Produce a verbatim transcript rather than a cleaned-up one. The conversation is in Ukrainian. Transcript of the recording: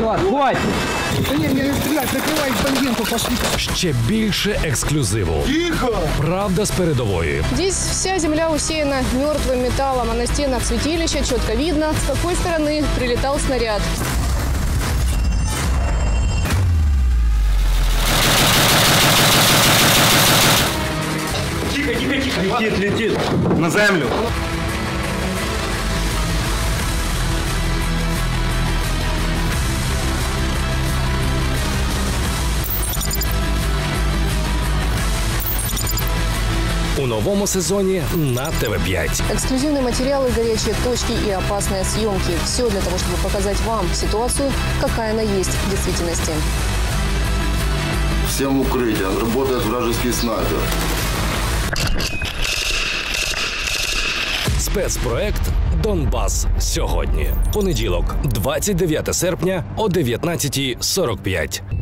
Влад, хватит! Да не, не стрелять, накрывай бандиту, пошли. Ще більше ексклюзиву. Тихо! Правда з передової. Здесь вся земля усеяна мертвым металлом, а на стенах святилища четко видно, с какой стороны прилетал снаряд. Тихо, тихо, тихо! Летит, летит! На землю! У новому сезоні на Т В п'ять. Эксклюзивные материалы, горячие точки и опасные съемки. Все для того, чтобы показать вам ситуацию, какая она есть в действительности. Всем укрытие. Работает вражеский снайпер. Спецпроект «Донбас сьогодні». Понеділок, двадцять дев'яте серпня о дев'ятнадцятій сорок п'ять.